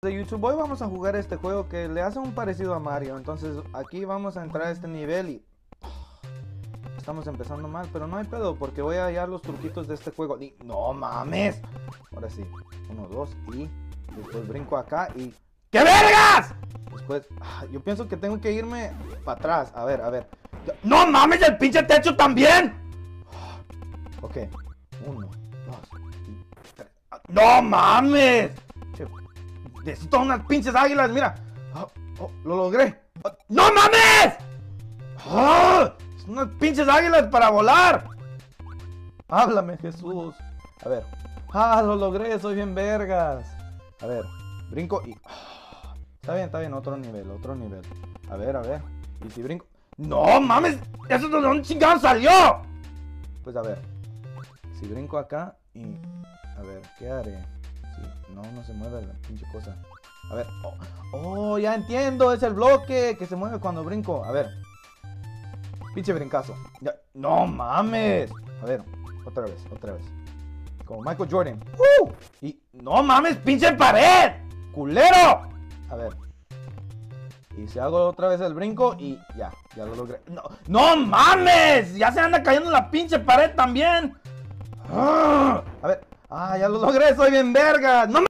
De YouTube, hoy vamos a jugar este juego que le hace un parecido a Mario. Entonces aquí vamos a entrar a este nivel y estamos empezando mal, pero no hay pedo porque voy a hallar los truquitos de este juego. Y no mames. Ahora sí, 1, 2 y después brinco acá y ¡qué vergas! Después, yo pienso que tengo que irme para atrás. A ver. ¡No mames, el pinche techo también! Ok, 1, 2 y 3. ¡No mames! Necesito unas pinches águilas, mira. Lo logré. ¡No mames! Son unas pinches águilas para volar. Háblame, Jesús. A ver. Lo logré, soy bien vergas. A ver, brinco y... Está bien, otro nivel. A ver. ¿Y si brinco? ¡No mames! ¿Eso de dónde chingado salió? Pues a ver. Si brinco acá y... A ver, ¿qué haré? No se mueve la pinche cosa. A ver. Ya entiendo. Es el bloque que se mueve cuando brinco. A ver. Pinche brincazo. Ya. No mames. A ver. Otra vez. Como Michael Jordan. Y no mames, pinche pared. Culero. A ver. Y si hago otra vez el brinco y ya lo logré. No mames. Ya se anda cayendo la pinche pared también. A ver. Ya lo logré. Soy bien verga. No